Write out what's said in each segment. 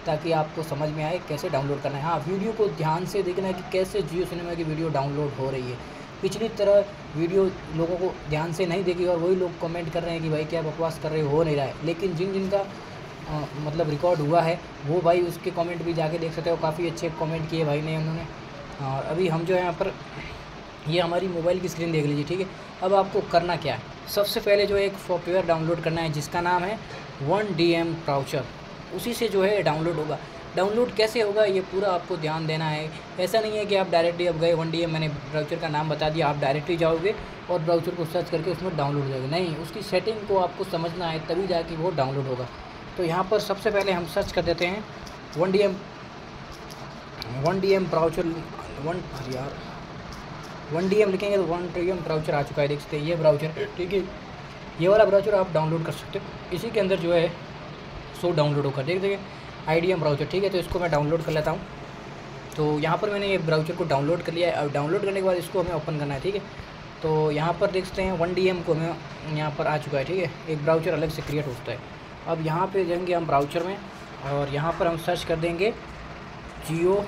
ताकि आपको समझ में आए कैसे डाउनलोड करना है। हाँ, वीडियो को ध्यान से देखना है कि कैसे जियो सिनेमा की वीडियो डाउनलोड हो रही है। पिछली तरह वीडियो लोगों को ध्यान से नहीं देखी और वही लोग कमेंट कर रहे हैं कि भाई क्या बकवास कर रहे हो नहीं रहा है। लेकिन जिनका मतलब रिकॉर्ड हुआ है वो भाई उसके कमेंट भी जाके देख सकते हो, काफ़ी अच्छे कमेंट किए भाई ने उन्होंने। और अभी हम जो है यहाँ पर ये हमारी मोबाइल की स्क्रीन देख लीजिए, ठीक है। अब आपको करना क्या है, सबसे पहले जो है एक सॉफ्टवेयर डाउनलोड करना है जिसका नाम है 1DM ब्राउज़र। उसी से जो है डाउनलोड होगा। डाउनलोड कैसे होगा ये पूरा आपको ध्यान देना है। ऐसा नहीं है कि आप डायरेक्टली अब गए 1DM, मैंने ब्राउज़र का नाम बता दिया, आप डायरेक्टली जाओगे और ब्राउज़र को सर्च करके उसमें डाउनलोड हो जाएगा। नहीं, उसकी सेटिंग को आपको समझना है तभी जाके वो डाउनलोड होगा। तो यहाँ पर सबसे पहले हम सर्च कर देते हैं 1DM ब्राउज़र। 1DM लिखेंगे तो 1DM ब्राउज़र आ चुका है, देख सकते हैं ये ब्राउज़र, ठीक है। ये वाला ब्राउज़र आप डाउनलोड कर सकते हो, इसी के अंदर जो है सो डाउनलोड होगा, देख देखिए IDM ब्राउज़र, ठीक है। तो इसको मैं डाउनलोड कर लेता हूँ। तो यहाँ पर मैंने ये ब्राउज़र को डाउनलोड कर लिया है। अब डाउनलोड करने के बाद इसको हमें ओपन करना है, ठीक है। तो यहाँ पर देख सकते हैं 1DM को हमें यहाँ पर आ चुका है, ठीक है। एक ब्राउज़र अलग से क्रिएट होता है। अब यहाँ पे जाएंगे हम ब्राउज़र में और यहाँ पर हम सर्च कर देंगे जियो,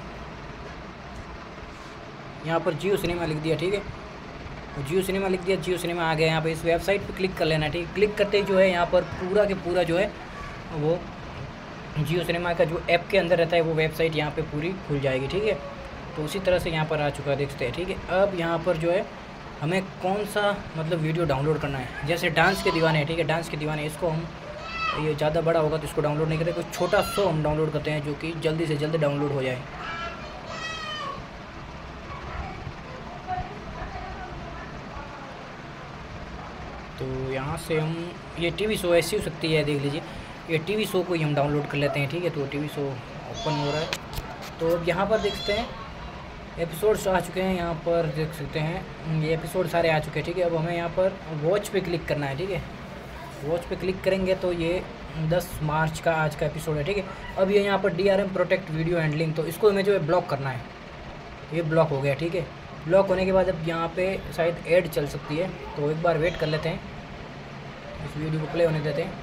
यहाँ पर जियो सिनेमा लिख दिया, ठीक है। जियो सिनेमा लिख दिया, जियो सिनेमा आ गया। यहाँ पे इस वेबसाइट पे क्लिक कर लेना है, ठीक है। क्लिक करते ही जो है यहाँ पर पूरा के पूरा जो है वो जियो सिनेमा का जो ऐप के अंदर रहता है वो वेबसाइट यहाँ पे पूरी खुल जाएगी, ठीक है। तो उसी तरह से यहाँ पर आ चुका है, देखते हैं, ठीक है। अब यहाँ पर जो है हमें कौन सा मतलब वीडियो डाउनलोड करना है, जैसे डांस के दीवाने, ठीक है। डांस के दीवाने, इसको हम, ये ज़्यादा बड़ा होगा तो इसको डाउनलोड नहीं करें, कुछ छोटा सो हम डाउनलोड करते हैं जो कि जल्दी से जल्द डाउनलोड हो जाए। तो यहाँ से हम ये टीवी शो ऐसी हो सकती है, देख लीजिए, ये टीवी शो को ही हम डाउनलोड कर लेते हैं, ठीक है। तो टीवी शो ओपन हो रहा है। तो अब यहाँ पर देख सकते हैं एपिसोड्स आ चुके हैं, यहाँ पर देख सकते हैं ये एपिसोड सारे आ चुके हैं, ठीक है। अब हमें यहाँ पर वॉच पे क्लिक करना है, ठीक है। वॉच पे क्लिक करेंगे तो ये 10 मार्च का आज का एपिसोड है, ठीक है। अब ये यहाँ पर DRM प्रोटेक्ट वीडियो हैंडलिंग, तो इसको हमें जो है ब्लॉक करना है। ये ब्लॉक हो गया, ठीक है। ब्लॉक होने के बाद अब यहाँ पे शायद ऐड चल सकती है, तो एक बार वेट कर लेते हैं, इस वीडियो को प्ले होने देते हैं।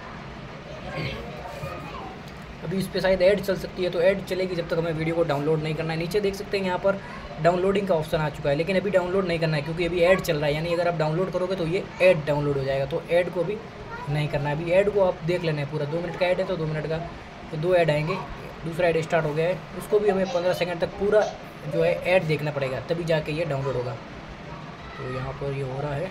अभी इस पे शायद ऐड चल सकती है, तो ऐड चलेगी जब तक हमें वीडियो को डाउनलोड नहीं करना है। नीचे देख सकते हैं यहाँ पर डाउनलोडिंग का ऑप्शन आ चुका है, लेकिन अभी डाउनलोड नहीं करना है क्योंकि अभी ऐड चल रहा है। यानी अगर आप डाउनलोड करोगे तो ये ऐड डाउनलोड हो जाएगा, तो ऐड को भी नहीं करना है। अभी ऐड को आप देख लेना है, पूरा 2 मिनट का ऐड है तो 2 मिनट का, तो 2 ऐड आएंगे। दूसरा ऐड स्टार्ट हो गया है, उसको भी हमें 15 सेकंड तक पूरा जो है ऐड देखना पड़ेगा, तभी जाके ये डाउनलोड होगा। तो यहाँ पर ये हो रहा है।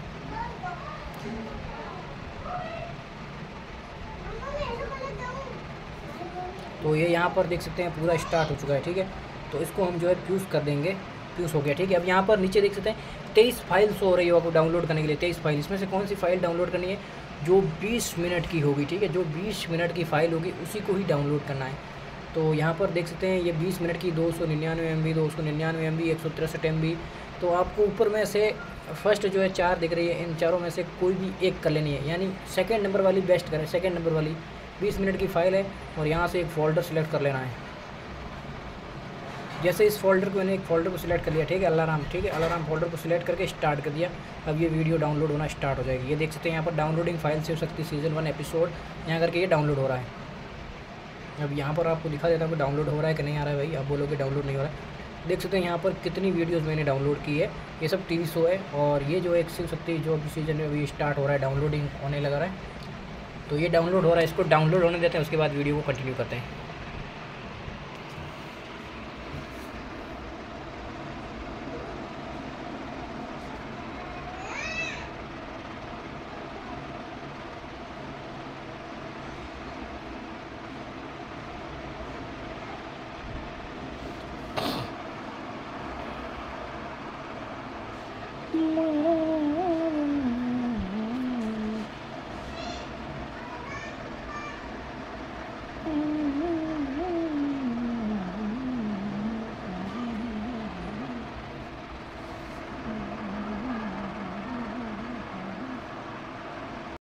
तो ये यहाँ पर देख सकते हैं पूरा स्टार्ट हो चुका है, ठीक है। तो इसको हम जो है फ्यूज़ कर देंगे, फ्यूज़ हो गया, ठीक है। अब यहाँ पर नीचे देख सकते हैं 23 फाइल शो हो रही है आपको डाउनलोड करने के लिए, 23 फाइल। इसमें से कौन सी फ़ाइल डाउनलोड करनी है, जो 20 मिनट की होगी, ठीक है। जो 20 मिनट की फ़ाइल होगी उसी को ही डाउनलोड करना है। तो यहाँ पर देख सकते हैं ये 20 मिनट की 299 MB, 299 MB, 163 MB। तो आपको ऊपर में से फर्स्ट जो है 4 दिख रही है, इन चारों में से कोई भी एक कर लेनी है, यानी सेकंड नंबर वाली बेस्ट करें। सेकंड नंबर वाली 20 मिनट की फ़ाइल है और यहाँ से एक फ़ोल्डर सेलेक्ट कर लेना है। जैसे इस फोल्डर को, मैंने एक फ़ोल्डर को सिलेक्ट कर लिया, ठीक है, अलाराम, ठीक है। अलाराम फोल्डर को सिलेक्ट करके स्टार्ट कर दिया। अब ये वीडियो डाउनलोड होना स्टार्ट हो जाएगी। ये देख सकते हैं यहाँ पर downloading file Shiv Shakti season 1 episode, यहाँ करके ये डाउनलोड हो रहा है। अब यहाँ पर आपको दिखा देता हूँ कि डाउनलोड हो रहा है कि नहीं आ रहा है। भाई आप बोलोगे डाउनलोड नहीं हो रहा है, देख सकते हैं यहाँ पर कितनी वीडियोज़ मैंने डाउनलोड की है। ये सब टीवी शो है और ये जो एक शिव शक्ति जो सीज़न में अभी स्टार्ट हो रहा है, डाउनलोडिंग होने लगा रहा है। तो ये डाउनलोड हो रहा है, इसको डाउनलोड होने देते हैं, उसके बाद वीडियो को कंटिन्यू करते हैं।